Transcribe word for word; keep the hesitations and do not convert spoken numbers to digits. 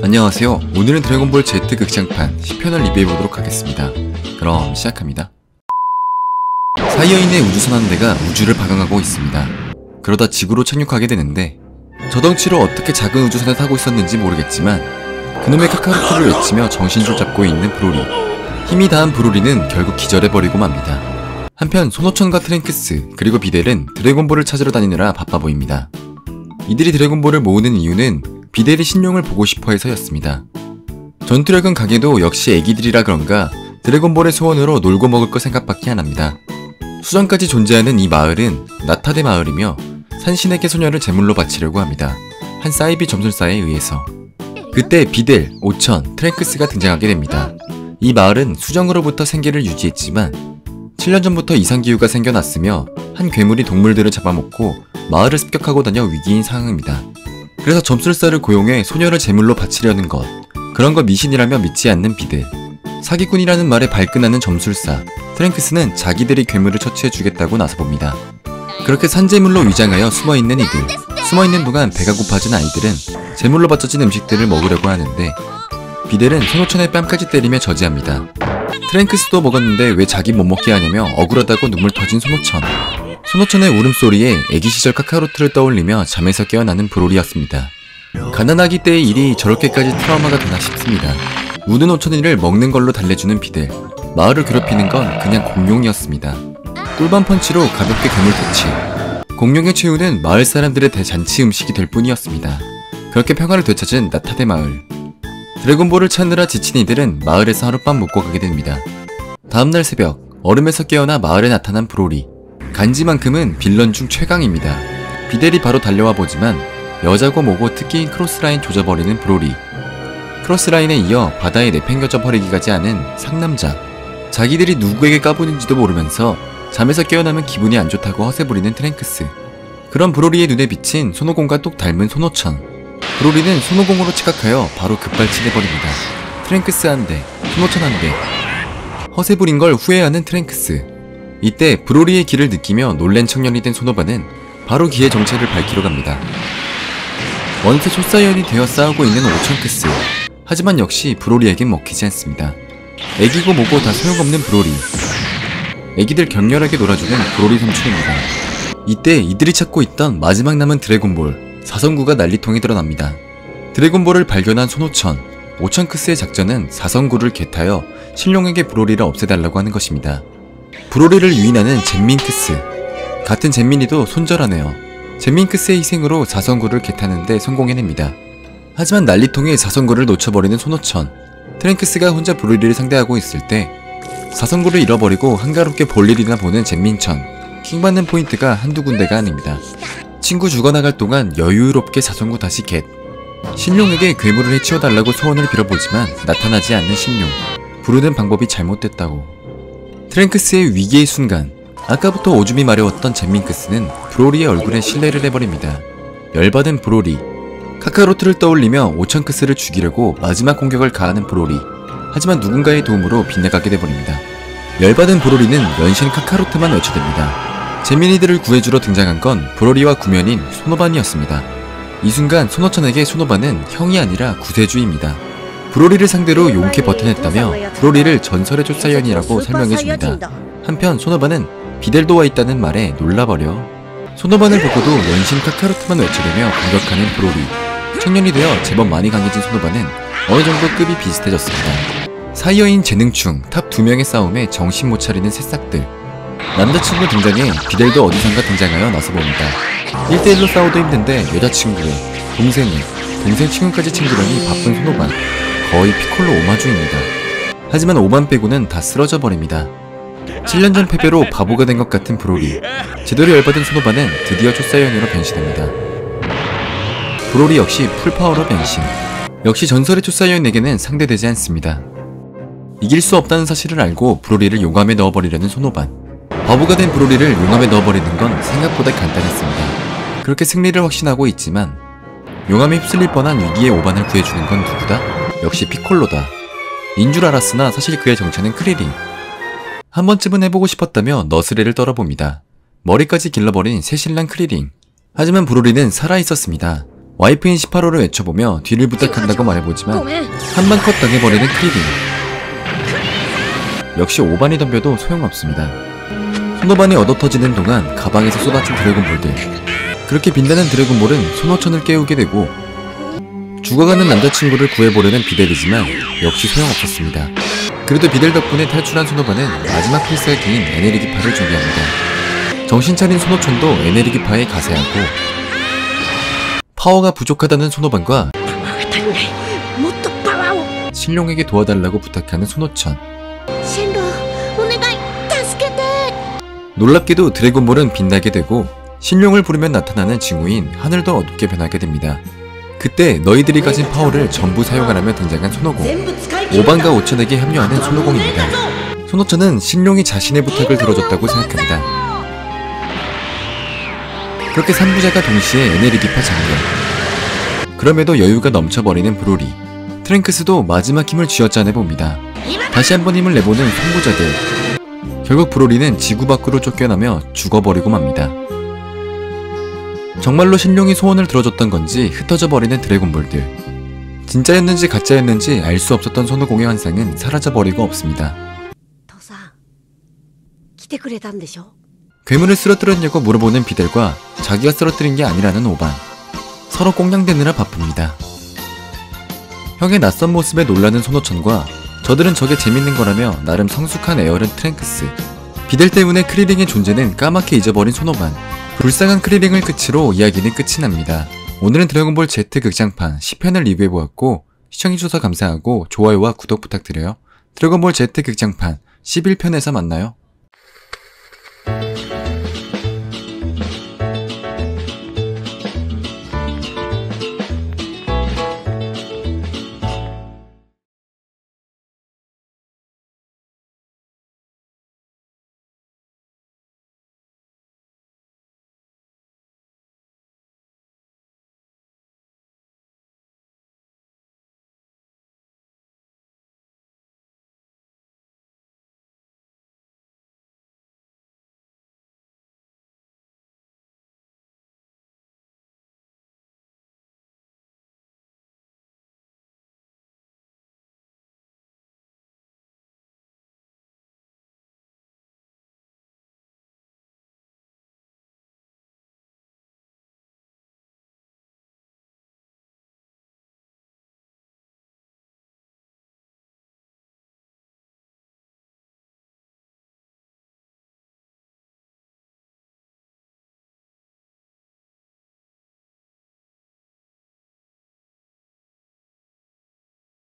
안녕하세요. 오늘은 드래곤볼 Z 극장판 십 편을 리뷰해보도록 하겠습니다. 그럼 시작합니다. 사이어인의 우주선 한 대가 우주를 방황하고 있습니다. 그러다 지구로 착륙하게 되는데 저 덩치로 어떻게 작은 우주선을 타고 있었는지 모르겠지만 그놈의 카카로트를 외치며 정신줄 잡고 있는 브로리. 힘이 다한 브로리는 결국 기절해버리고 맙니다. 한편 손오천과 트랭크스 그리고 비델은 드래곤볼을 찾으러 다니느라 바빠 보입니다. 이들이 드래곤볼을 모으는 이유는 비델이 신용을 보고 싶어 해서였습니다. 전투력은 강해도 역시 애기들이라 그런가 드래곤볼의 소원으로 놀고 먹을 거 생각밖에 안합니다. 수정까지 존재하는 이 마을은 나타데 마을이며 산신에게 소녀를 제물로 바치려고 합니다. 한 사이비 점술사에 의해서. 그때 비델, 오천, 트랭크스가 등장하게 됩니다. 이 마을은 수정으로부터 생계를 유지했지만 칠 년 전부터 이상기후가 생겨났으며 한 괴물이 동물들을 잡아먹고 마을을 습격하고 다녀 위기인 상황입니다. 그래서 점술사를 고용해 소녀를 제물로 바치려는 것, 그런 거 미신이라며 믿지 않는 비델, 사기꾼이라는 말에 발끈하는 점술사, 트랭크스는 자기들이 괴물을 처치해주겠다고 나서봅니다. 그렇게 산제물로 위장하여 숨어있는 이들, 숨어있는 동안 배가 고파진 아이들은 제물로 바쳐진 음식들을 먹으려고 하는데 비델은 손오천의 뺨까지 때리며 저지합니다. 트랭크스도 먹었는데 왜 자기 못 먹게 하냐며 억울하다고 눈물 터진 손오천. 손오천의 울음소리에 애기 시절 카카로트를 떠올리며 잠에서 깨어나는 브로리였습니다. 가난하기 때의 일이 저렇게까지 트라우마가 되나 싶습니다. 우는 오천이를 먹는 걸로 달래주는 비델. 마을을 괴롭히는 건 그냥 공룡이었습니다. 꿀밤 펀치로 가볍게 괴물 퇴치. 공룡의 최후는 마을 사람들의 대잔치 음식이 될 뿐이었습니다. 그렇게 평화를 되찾은 나타데 마을. 드래곤볼을 찾느라 지친 이들은 마을에서 하룻밤 묵고 가게 됩니다. 다음날 새벽, 얼음에서 깨어나 마을에 나타난 브로리. 간지만큼은 빌런 중 최강입니다. 비델이 바로 달려와 보지만 여자고 뭐고 특기인 크로스라인 조져버리는 브로리. 크로스라인에 이어 바다에 내팽겨져 버리기까지 하는 상남자. 자기들이 누구에게 까부는지도 모르면서 잠에서 깨어나면 기분이 안 좋다고 허세 부리는 트랭크스. 그런 브로리의 눈에 비친 손오공과 똑 닮은 손오천. 브로리는 손오공으로 착각하여 바로 급발진해버립니다. 트랭크스 한 대, 손오천 한 대. 허세 부린 걸 후회하는 트랭크스. 이때 브로리의 기를 느끼며 놀란 청년이 된 소노바는 바로 기의 정체를 밝히러 갑니다. 원체 초사연이 되어 싸우고 있는 오천크스. 하지만 역시 브로리에겐 먹히지 않습니다. 애기고 뭐고 다 소용없는 브로리. 애기들 격렬하게 놀아주는 브로리 삼촌입니다. 이때 이들이 찾고 있던 마지막 남은 드래곤볼 사성구가 난리통에 드러납니다. 드래곤볼을 발견한 손오천, 오천크스의 작전은 사성구를 개타여 신룡에게 브로리를 없애달라고 하는 것입니다. 브로리를 유인하는 젠민크스. 같은 젠민이도 손절하네요. 젠민크스의 희생으로 사성구를 개타는데 성공해냅니다. 하지만 난리통에 사성구를 놓쳐버리는 손오천. 트랭크스가 혼자 브로리를 상대하고 있을 때 사성구를 잃어버리고 한가롭게 볼 일이나 보는 젠민천. 킹받는 포인트가 한두 군데가 아닙니다. 친구 죽어나갈 동안 여유롭게 사성구 다시 겟. 신룡에게 괴물을 해치워달라고 소원을 빌어보지만 나타나지 않는 신룡. 부르는 방법이 잘못됐다고. 트랭크스의 위기의 순간, 아까부터 오줌이 마려웠던 젠민크스는 브로리의 얼굴에 실례를 해버립니다. 열받은 브로리. 카카로트를 떠올리며 오천크스를 죽이려고 마지막 공격을 가하는 브로리. 하지만 누군가의 도움으로 빗나가게 돼버립니다. 열받은 브로리는 연신 카카로트만 외쳐댑니다. 젠민이들을 구해주러 등장한 건 브로리와 구면인 소노반이었습니다. 이 순간 손오천에게 소노반은 형이 아니라 구세주입니다. 브로리를 상대로 용케 버텨냈다며 브로리를 전설의 쫓사연이라고 설명해줍니다. 한편 소노반은 비델도와 있다는 말에 놀라버려 소노반을 보고도 연신 카카로트만 외쳐대며 공격하는 브로리. 청년이 되어 제법 많이 강해진 소노반은 어느정도 급이 비슷해졌습니다. 사이어인 재능충 탑 두 명의 싸움에 정신 못 차리는 새싹들. 남자친구 등장해 비델도 어디선가 등장하여 나서봅니다. 일 대일로 싸워도 힘든데 여자친구에, 동생에, 동생 친구까지 챙기려니 바쁜 소노반. 거의 피콜로 오마주입니다. 하지만 오만 빼고는 다 쓰러져 버립니다. 칠 년 전 패배로 바보가 된 것 같은 브로리. 제대로 열받은 소노바는 드디어 초사연으로 변신합니다. 브로리 역시 풀파워로 변신. 역시 전설의 초사연에게는 상대되지 않습니다. 이길 수 없다는 사실을 알고 브로리를 용암에 넣어버리려는 소노반. 바보가 된 브로리를 용암에 넣어버리는 건 생각보다 간단했습니다. 그렇게 승리를 확신하고 있지만 용암에 휩쓸릴 뻔한 위기의 오반을 구해주는 건 누구다? 역시 피콜로다. 인줄 알았으나 사실 그의 정체는 크리링. 한 번쯤은 해보고 싶었다며 너스레를 떨어봅니다. 머리까지 길러버린 새신랑 크리링. 하지만 브로리는 살아있었습니다. 와이프인 십팔 호를 외쳐보며 뒤를 부탁한다고 말해보지만 ごめん 한방 컷 당해버리는 크리링. 역시 오반이 덤벼도 소용없습니다. 손오반이 얻어터지는 동안 가방에서 쏟아진 드래곤볼들. 그렇게 빛나는 드래곤볼은 손오천을 깨우게 되고 죽어가는 남자친구를 구해보려는 비델이지만 역시 소용없었습니다. 그래도 비델 덕분에 탈출한 손오반은 마지막 필살기인 에네르기파를 준비합니다. 정신 차린 손오천도 에네르기파에 가세하고 파워가 부족하다는 손오반과 パワーが足りないもっとパワーを 신룡에게 도와달라고 부탁하는 손오천. 進路お願い助けて 놀랍게도 드래곤볼은 빛나게 되고 신룡을 부르면 나타나는 징후인 하늘도 어둡게 변하게 됩니다. 그때 너희들이 가진 파워를 전부 사용하라며 등장한 손오공. 全部使い切る 오반과 오천에게 합류하는 손오공입니다. 손오천은 신룡이 자신의 부탁을 들어줬다고 생각합니다. 그렇게 삼부자가 동시에 에네르기파 장전. 그럼에도 여유가 넘쳐버리는 브로리. 트랭크스도 마지막 힘을 쥐어짜내봅니다. 다시 한번 힘을 내보는 삼부자들. 결국 브로리는 지구 밖으로 쫓겨나며 죽어버리고 맙니다. 정말로 신룡이 소원을 들어줬던 건지 흩어져 버리는 드래곤볼들. 진짜였는지 가짜였는지 알 수 없었던 손오공의 환상은 사라져버리고 없습니다. 父さん来てくれたんでしょ 괴물을 쓰러뜨렸냐고 물어보는 비델과 자기가 쓰러뜨린 게 아니라는 오반. 서로 꽁냥대느라 바쁩니다. 형의 낯선 모습에 놀라는 손오천과 저들은 저게 재밌는 거라며 나름 성숙한 에어른 트랭크스. 비델 때문에 크리링의 존재는 까맣게 잊어버린 손오반. 불쌍한 크리링을 끝으로 이야기는 끝이 납니다. 오늘은 드래곤볼 Z 극장판 십 편을 리뷰해보았고 시청해주셔서 감사하고 좋아요와 구독 부탁드려요. 드래곤볼 Z 극장판 십일 편에서 만나요.